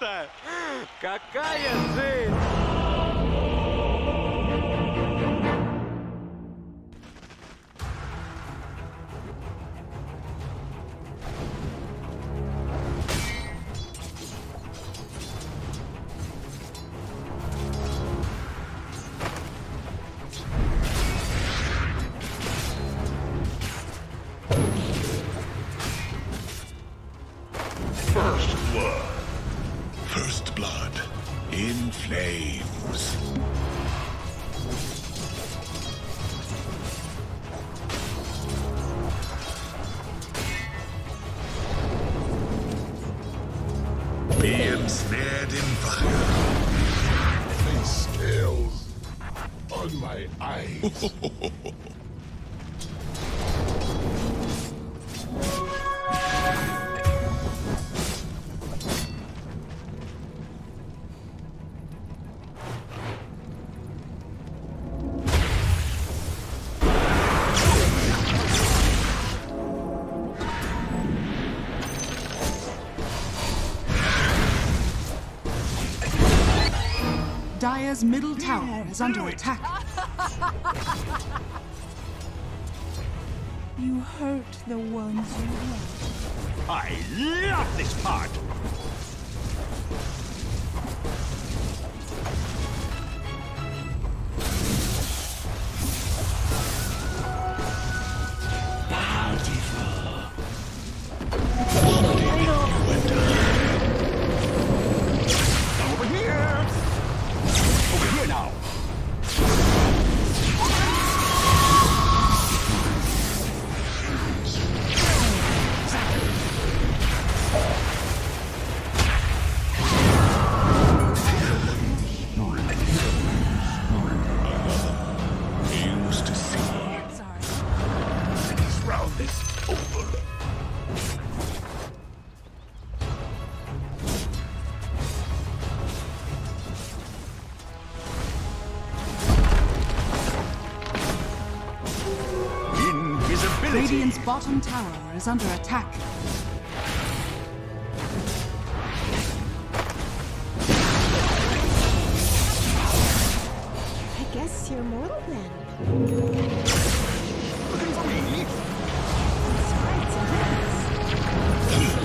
круто! Какая жизнь! First blood in flames. Be ensnared in fire. Face scales on my eyes. Dire's middle tower is under attack. You hurt the ones you love. I love this part! Over here! Over here now! Used to see. Sorry. This round is over. Invisibility! Radiant's bottom tower is under attack. I guess you're mortal then. Looking for me? Sprites and hits.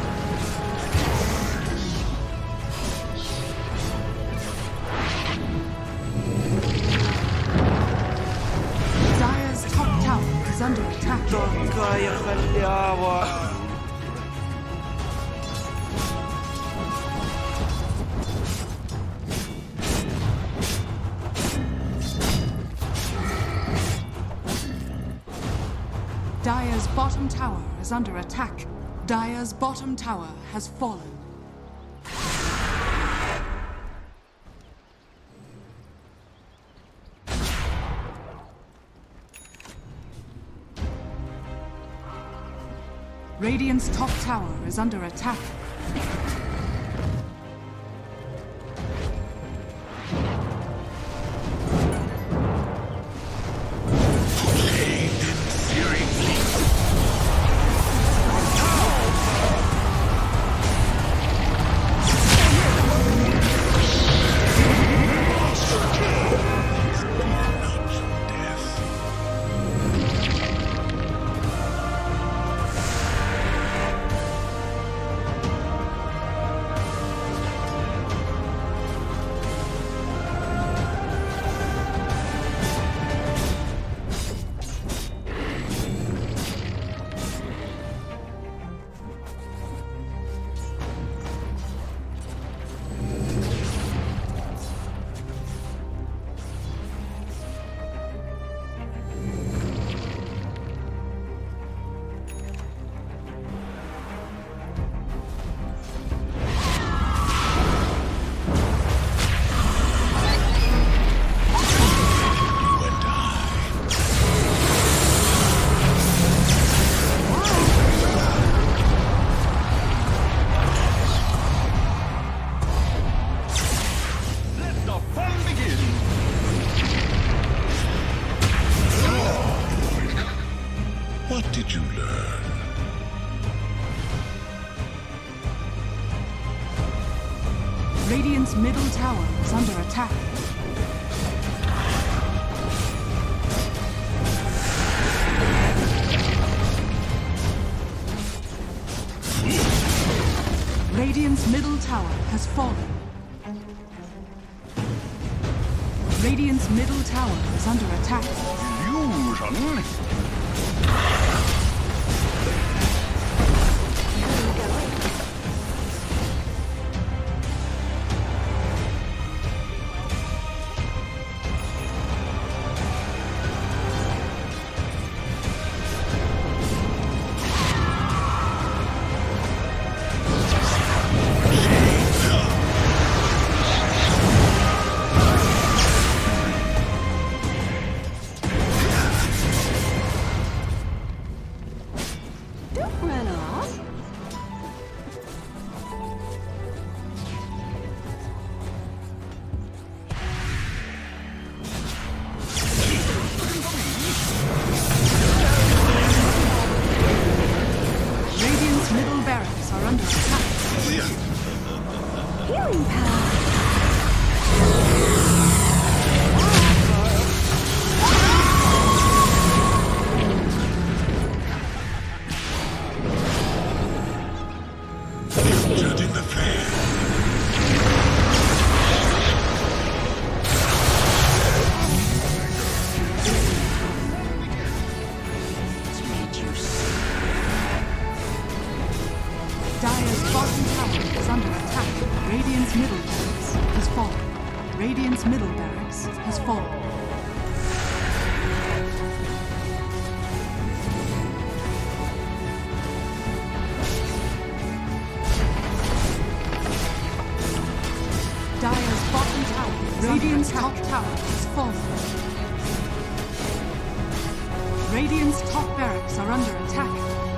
Dire's top tower is under attack. Какая халява! Dire's bottom tower is under attack. Dire's bottom tower has fallen. Radiant's top tower is under attack. Radiant's middle tower is under attack. Radiant's middle tower has fallen. Radiant's middle tower is under attack. Illusion. Dire's bottom tower is under attack. Radiant's middle barracks has fallen. Radiant's middle barracks has fallen. Dire's bottom tower, Radiant's top tower has fallen. Radiant's top barracks are under attack.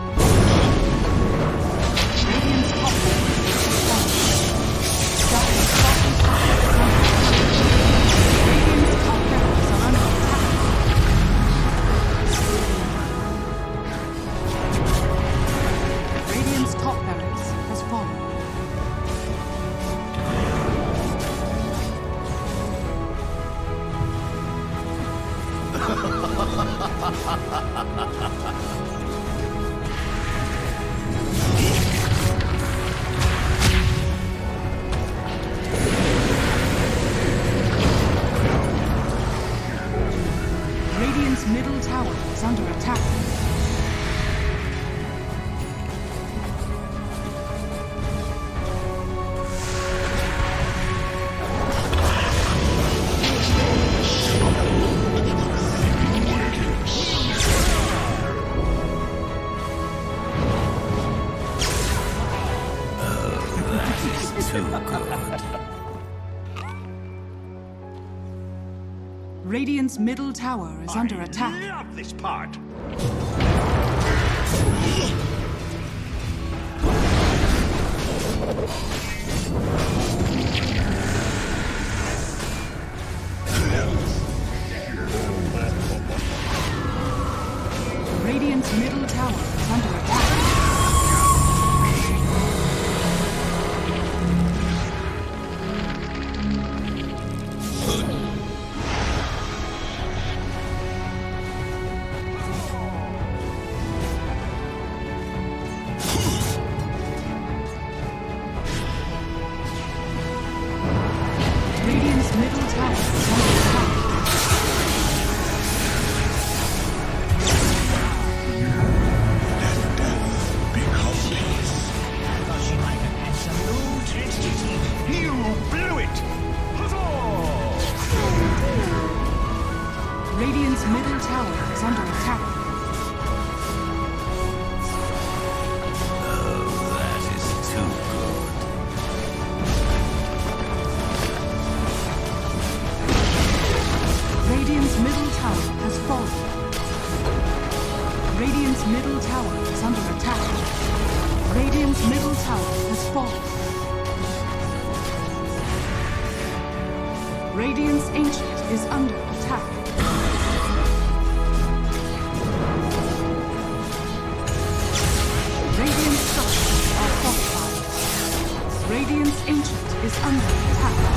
Radiant's top barracks has fallen. Dire's bottom tower is under attack. Radiant's top barracks are under attack. Radiant's top barracks has fallen. Radiant's middle tower is under attack. Radiant's middle tower is under attack. I love this part. Radiant's middle tower is under attack. Radiant's middle tower is under attack. You blew it. Huzzah! Radiant's middle tower is under attack. Radiant's middle tower has fallen. Radiant's middle tower is under attack. Radiant's middle tower has fallen. Radiant's ancient is under attack. Radiant's structures are fortified. Radiant's ancient is is under attack.